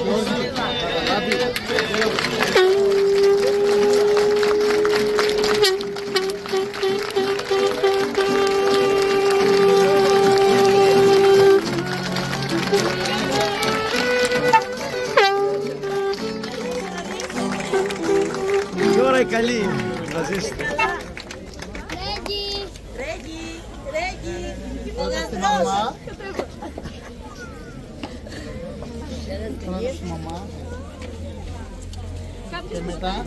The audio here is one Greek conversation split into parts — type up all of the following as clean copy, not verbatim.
Η ώρα η καλή να ζήσετε. Ρέγγι, ο γαστρός. Χαίρετε μαμά. Και μετά.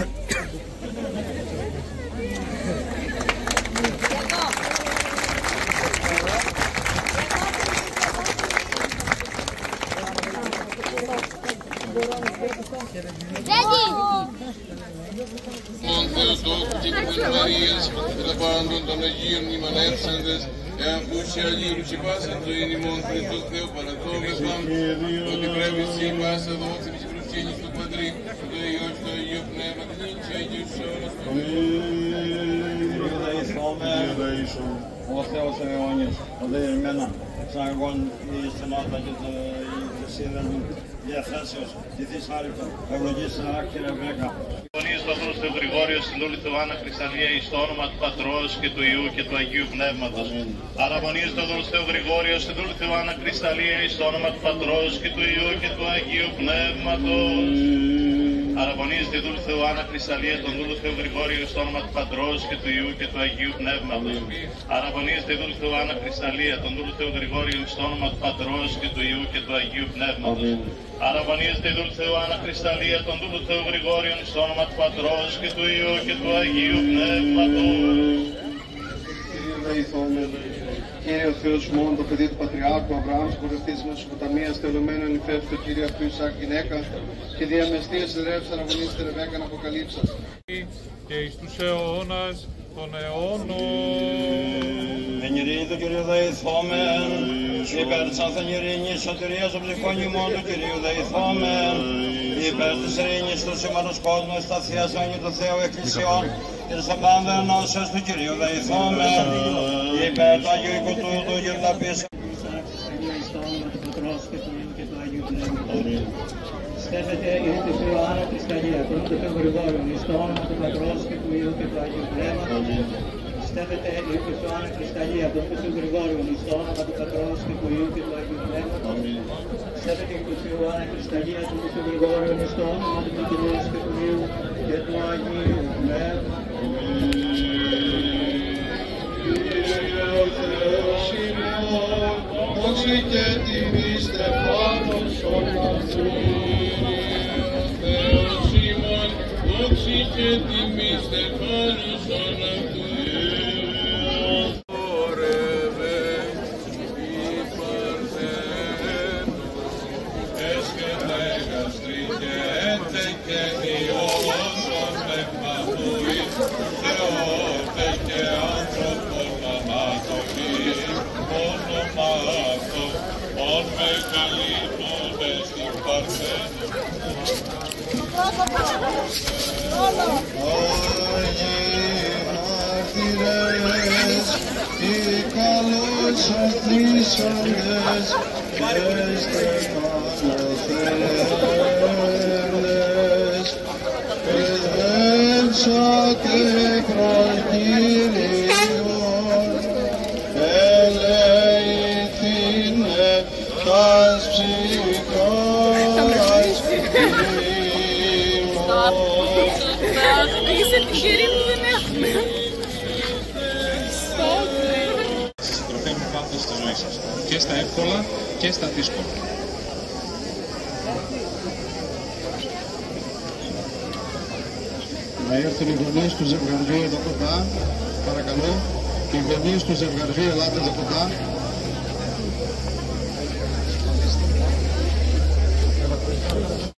Πάντων των Αγίων ημανεύσαντες, εάν πούσει αλλήλου και πάσα το είναι ημών Χριστός Θεό παρατώμεθα, ότι πρέπει εσύ πάσα δόξα της προσκύνης του Πατρί, το Υιό και το Αγίο Πνεύμα, την ήλια Αγίους αιώνας. Ο Θεός αιώνιος, ο δε εμένα, σαν εγώ η στενότητα και το σύνδεσμο διαθέσεως, τη θυσάρρυφα, ευλογής στην άκτηρα βρέκα. Φωνής το Θεός Θεού Γρηγόριο, στην όλη Θεοάννα Κρυσταλλία, εις το όνομα του Πατρός και του Υιού και του Αγίου Πνεύματος. Αραβωνείς το Θεός Γρηγόριο, στην όλη Θεοάννα Κρυσταλλία, εις το όνομα του Πατρός και του Υιού και του Αγίου Πνεύματος. Αραβωνείς τη δούλου Θεού Άννα Κρυσταλλία, τον δούλου Θεού Γρηγόριο, στο όνομα του Πατρός και του Υιού και του Αγίου Πνεύματος. Αραβωνείς τη δούλου Θεού Άννα Κρυσταλλία, τον δούλου Θεού Γρηγόριο, στο όνομα του Πατρός και του Υιού και του Αγίου Πνεύματος. Αραβωνείς τη δούλου Θεού Άννα Κρυσταλλία, τον δούλου Θεού Γρηγόριο, στο όνομα του Πατρός και του Υιού και του Αγίου Πνεύματος. Κύριε Θεός μόνο το παιδί του Πατριάρχου Αβραάμ, σκορευτής μας Μεσοποταμίας, τελωμένο νυφεύει το Κύριο αυτού Ισάκ γυναίκα και διαμεστίας ρεύς αραβωνής τη Ρεβέκα να αποκαλύψας. Και εις τους αιώνας των αιώνων. Εν ειρήνη του Κυρίου δεηθόμεν, υπέρ της ανθενειρήνης σωτηρίας των ψυχών ημών του Κυρίου δεηθόμεν, υπέρ της ειρήνης του σήματος κόσμου, στα Θεία Σώνη του Θεού Εκκλησιών, και της απάντα ενώσεως του Κυρίου δεηθόμεν, υπέρ του Αγίου Οίκου του γερναπής. Στέφεται η του Θεού Άννα Κρυσταλλία, τον του Θεού Γρηγόριον, εις το όνομα του Πατρός και του Υιού και του Αγίου Πνεύματος. Στέφεται η του Θεού Άννα Κρυσταλλία, τον του Θεού Γρηγόριον, εις το όνομα του Πατρός και του Υιού και του Αγίου Πνεύματος. Στέφεται η του Θεού Άννα Κρυσταλλία, τον του Θεού Γρηγόριον, εις το όνομα του Πατρός και του Υιού και του Αγίου Οι καλούς αφήσαντες και στεφανοφέρνες παιδεύσατε προκύριον ελεηθήνε τας ψυχάς Συντροφεύουν πάντα στη ζωή σας, και στα εύκολα και στα δύσκολα. Να έρθουν οι γονείς του ζευγαριού εδώ κοντά, παρακαλώ. Οι γονείς του ζευγαριού ελάτε εδώ κοντά.